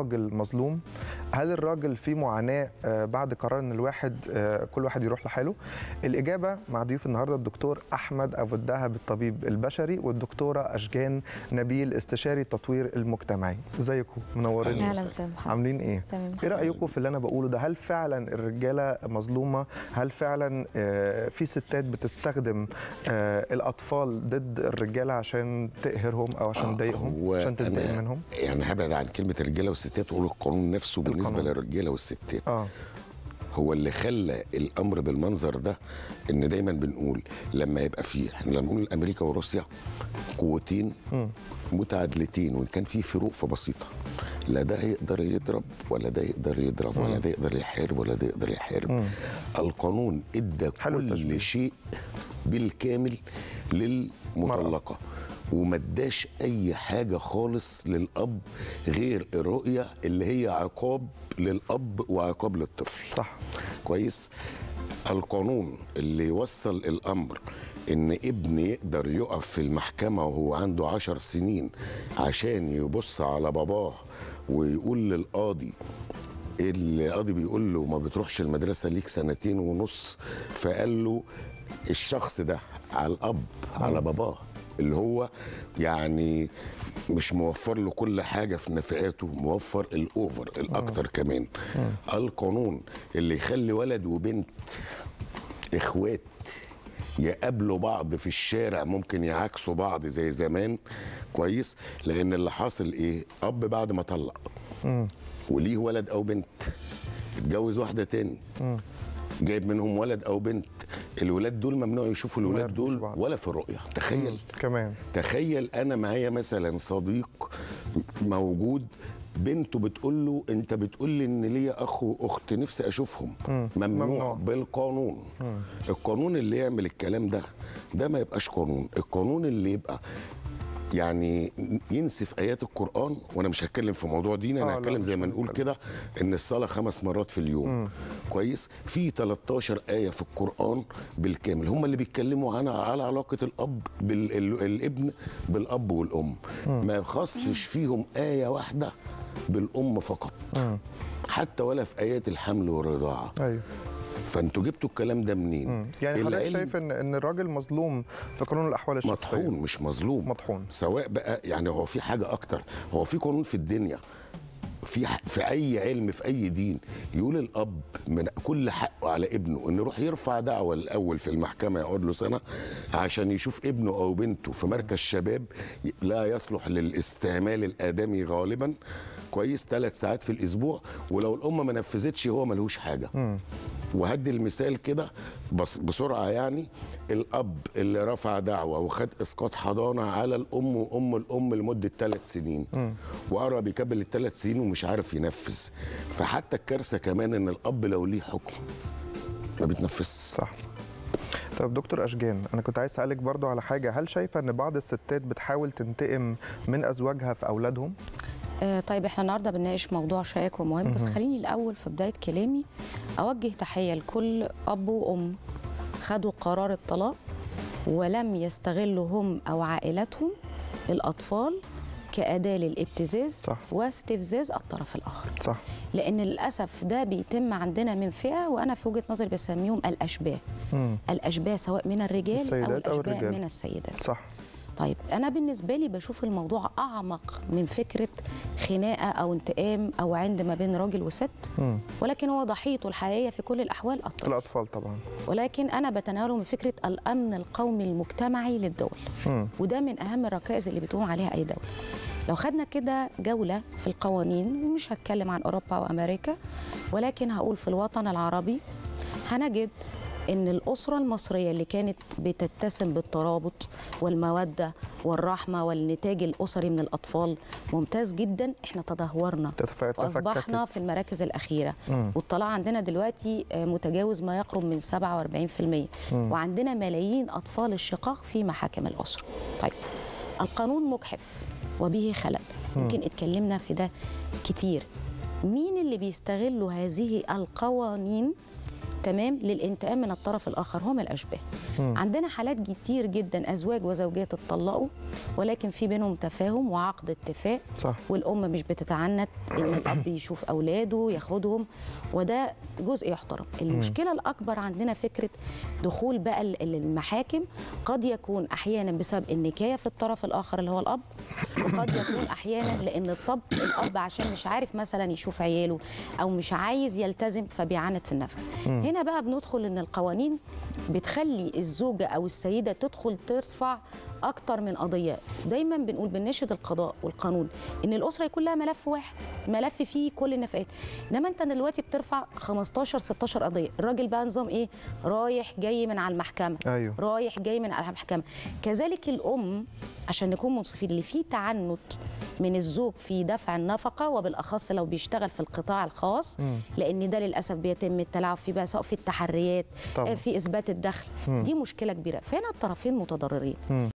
الراجل مظلوم؟ هل الراجل في معاناة بعد قرار ان كل واحد يروح لحاله؟ الإجابة مع ضيوف النهارده الدكتور أحمد أبو الدهب الطبيب البشري والدكتورة أشجان نبيل استشاري التطوير المجتمعي. ازيكم؟ منورين. اهلا وسهلا. عاملين ايه؟ تمام. ايه رأيكم في اللي انا بقوله ده؟ هل فعلا الرجالة مظلومة؟ هل فعلا في ستات بتستخدم الأطفال ضد الرجالة عشان تقهرهم او عشان تضايقهم، عشان تنتقم منهم؟ يعني هبعد عن كلمة الرجالة والستات واقول القانون نفسه بالنسبة للرجالة والستات. هو اللي خلى الامر بالمنظر ده ان دايما بنقول لما يبقى فيه، احنا لما نقول امريكا وروسيا قوتين متعادلتين وان كان في فروق فبسيطه، لا ده يقدر يضرب ولا ده يقدر يضرب ولا ده يقدر يحارب ولا ده يقدر يحارب. القانون ادى كل شيء بالكامل للمطلقه وما اداش اي حاجه خالص للاب غير الرؤيه اللي هي عقاب للاب وعقاب للطفل. صح. كويس. القانون اللي يوصل الامر ان ابن يقدر يقف في المحكمه وهو عنده 10 سنين عشان يبص على باباه ويقول للقاضي، القاضي بيقول له ما بتروحش المدرسه ليك 2.5 سنين، فقال له الشخص ده على الاب على باباه اللي هو يعني مش موفر له كل حاجه في نفقاته، موفر الاوفر الاكتر كمان. القانون اللي يخلي ولد وبنت اخوات يقابلوا بعض في الشارع، ممكن يعاكسوا بعض زي زمان. كويس. لان اللي حاصل ايه؟ اب بعد ما طلق وليه ولد او بنت اتجوز واحده تاني جايب منهم ولد او بنت، الولاد دول ممنوع يشوفوا الولاد دول ولا في الرؤيه. تخيل كمان. تخيل انا معايا مثلا صديق موجود بنته بتقول له انت بتقول لي ان ليا اخ واخت نفسي اشوفهم. ممنوع بالقانون. القانون اللي يعمل الكلام ده ما يبقاش قانون. القانون اللي يبقى يعني ينسف ايات القران، وانا مش هتكلم في موضوع ديني، انا هتكلم زي ما نقول كده ان الصلاه 5 مرات في اليوم. كويس. في 13 ايه في القران بالكامل هم اللي بيتكلموا على علاقه الاب بالابن بالاب والام. ما خصش فيهم ايه واحده بالام فقط، حتى ولا في ايات الحمل والرضاعه. ايوه. فانتوا جبتوا الكلام ده منين؟ يعني حضرتك شايف ان الراجل مظلوم في قانون الاحوال الشخصيه؟ مطحون، مش مظلوم، مطحون. سواء بقى يعني هو في حاجه اكتر، هو في قانون في الدنيا في اي علم في اي دين يقول الاب من كل حقه على ابنه انه يروح يرفع دعوه الاول في المحكمه يقعد له سنه عشان يشوف ابنه او بنته في مركز شباب لا يصلح للاستعمال الادمي غالبا. كويس. 3 ساعات في الاسبوع، ولو الام ما نفذتش هو ملهوش حاجه. وهدي المثال كده بسرعه، يعني الاب اللي رفع دعوه وخد اسقاط حضانه على الام وام الام لمده 3 سنين وقرب يكمل ال3 سنين ومش عارف ينفذ. فحتى الكارثه كمان ان الاب لو ليه حكم ما بيتنفذش. صح. طب دكتور أشجان، أنا كنت عايز أسألك برضو على حاجة، هل شايفة أن بعض الستات بتحاول تنتقم من أزواجها في أولادهم؟ طيب احنا النهارده بنناقش موضوع شائك ومهم، بس خليني الاول في بدايه كلامي اوجه تحيه لكل اب وام خدوا قرار الطلاق ولم يستغلوا هم او عائلتهم الاطفال كأداة للابتزاز واستفزاز الطرف الآخر. صح. لأن للأسف ده بيتم عندنا من فئة، وأنا في وجهة نظري بسميهم الأشباه. الأشباه سواء من الرجال أو الأشباه من السيدات. صح. طيب أنا بالنسبة لي بشوف الموضوع أعمق من فكرة خناقة أو انتقام أو عند ما بين راجل وست، ولكن هو ضحيته الحقيقية في كل الأحوال الأطفال طبعا. ولكن أنا بتناوله من فكرة الأمن القومي المجتمعي للدول، وده من أهم الركائز اللي بتقوم عليها أي دولة. لو خدنا كده جولة في القوانين، ومش هتكلم عن أوروبا وأمريكا ولكن هقول في الوطن العربي، هنجد إن الأسرة المصرية اللي كانت بتتسم بالترابط والمودة والرحمة والنتاج الأسري من الأطفال ممتاز جدا، إحنا تدهورنا وأصبحنا في المراكز الأخيرة، والطلاق عندنا دلوقتي متجاوز ما يقرب من 47%، وعندنا ملايين أطفال الشقاق في محاكم الأسرة. طيب القانون مجحف وبه خلل، يمكن اتكلمنا في ده كتير. مين اللي بيستغلوا هذه القوانين تمام للانتقام من الطرف الاخر هم الاشباه. عندنا حالات كتير جدا ازواج وزوجات اتطلقوا ولكن في بينهم تفاهم وعقد اتفاق، صح. والام مش بتتعنت ان الاب يشوف اولاده ياخدهم، وده جزء يحترم. المشكله الاكبر عندنا فكره دخول بقى المحاكم، قد يكون احيانا بسبب النكايه في الطرف الاخر اللي هو الاب، وقد يكون احيانا لان الاب عشان مش عارف مثلا يشوف عياله او مش عايز يلتزم فبيعاند في النفقه. هنا بقى بندخل ان القوانين بتخلي الزوجه او السيده تدخل ترفع اكتر من قضيه. دايما بنقول بنناشد القضاء والقانون ان الاسره يكون لها ملف واحد، ملف فيه كل النفقات، انما انت دلوقتي بترفع 15 16 قضيه. الراجل بقى نظام ايه؟ رايح جاي من على المحكمه. أيوه. رايح جاي من على المحكمه. كذلك الام عشان نكون منصفين اللي فيه تعنت من الزوج في دفع النفقه، وبالاخص لو بيشتغل في القطاع الخاص، لان ده للاسف بيتم التلاعب فيه بقى سواء في التحريات طبعا. في اثبات الدخل. دي مشكله كبيره، فهنا الطرفين متضررين.